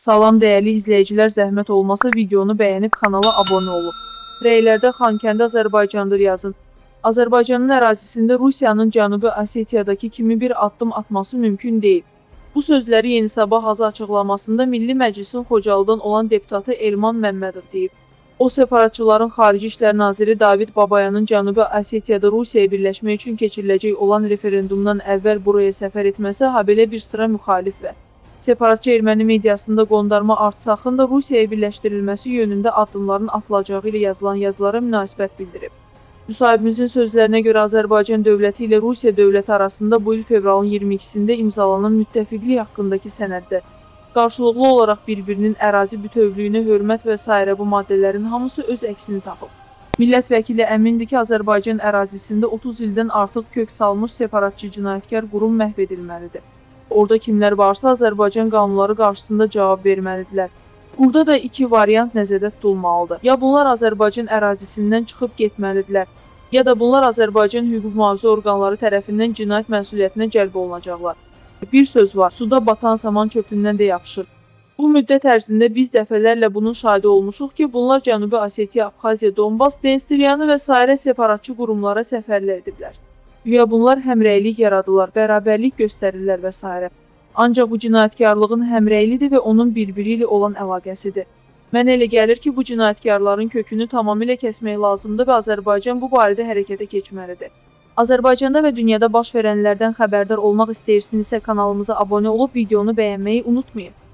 Salam dəyərli izləyicilər, zəhmət olmasa videonu bəyənib kanala abunə olun. Rəylərdə Xankəndi Azərbaycandır yazın. Azərbaycanın ərazisində Rusiyanın Cənubi Osetiyadakı kimi bir addım atması mümkün deyil. Bu sözləri Yeni Sabah azı açıqlamasında Milli Məclisin Xocalıdan olan deputatı Elman Məmmədov deyib. O, separatçıların Xarici İşlər Naziri David Babayanın Cənubi Osetiyada Rusiyaya birləşmək üçün keçiriləcək olan referendumdan əvvəl buraya səfər etməsi habelə bir sıra müxalif və separatçı erməni mediasında qondarma artsaqın da Rusiyaya birləşdirilməsi yönündə addımların atılacağı ilə yazılan yazılara münasibət bildirib. Müsahibimizin sözlərinə görə Azərbaycan dövləti ilə Rusiya dövləti arasında bu il fevralın 22-sində imzalanan müttəfiqlik haqqındakı sənəddə qarşılıqlı olaraq bir-birinin ərazi bütövlüyünə hörmət və s. bu maddələrin hamısı öz əksini tapıb. Millət vəkili əmindir ki, Azərbaycan ərazisində 30 ildən artıq kök salmış separatçı cinayətkar qurum məhv edilməlidir. Orada kimlər varsa Azərbaycan qanunları qarşısında cavab verməlidirlər. Burada da iki variant nəzərdə tutulmalıdır. Ya bunlar Azərbaycan ərazisindən çıxıb getməlidirlər, ya da bunlar Azərbaycan hüquq mühafizə orqanları tərəfindən cinayət məsuliyyətinə cəlb olunacaqlar. Bir söz var, suda batan saman çöpündən də yapışır. Bu müddət ərzində biz dəfələrlə bunun şahidi olmuşuq ki, bunlar Cənubi Osetiya, Abxaziya, Donbas, Dnestiriyanı və s. separatçı qurumlara səfərlər ediblər. Güya bunlar həmrəylik yaradılar, bərabərlik göstərirlər və s. Ancaq bu cinayətkarlığın həmrəylidir və onun bir-biri ilə olan əlaqəsidir. Mənə elə gəlir ki, bu cinayətkarların kökünü tamamilə kəsmək lazımdır və Azərbaycan bu barədə hərəkətə keçməlidir. Azərbaycanda və dünyada baş verənlərdən xəbərdar olmaq istəyirsinizsə kanalımıza abunə olub videonu bəyənməyi unutmayın.